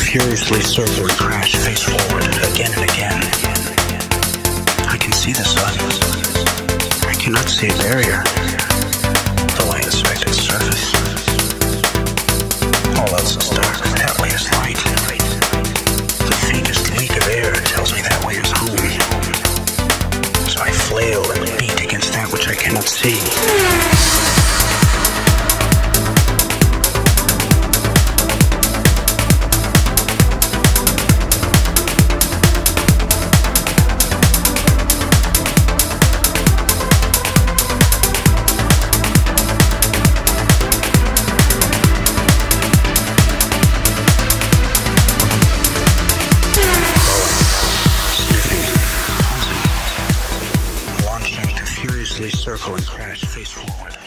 furiously circle and crash face forward again and again. I can see the sun. I cannot see a barrier, though I inspect its surface. All else is dark, that way is light. The faintest leak of air tells me that way is home. So I flail and beat against that which I cannot see. Circle and crash face forward.